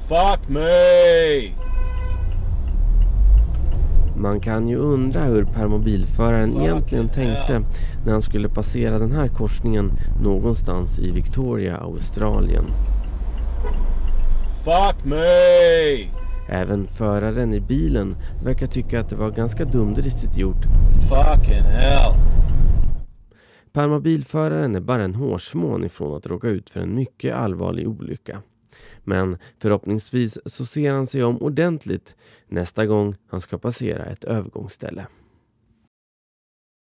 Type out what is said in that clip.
Fuck me! Man kan ju undra hur permobilföraren egentligen tänkte när han skulle passera den här korsningen någonstans i Victoria, Australien. Fuck me! Även föraren i bilen verkar tycka att det var ganska dumdristigt gjort. Fucking hell! Permobilföraren är bara en hårsmån ifrån att råka ut för en mycket allvarlig olycka. Men förhoppningsvis så ser han sig om ordentligt nästa gång han ska passera ett övergångsställe.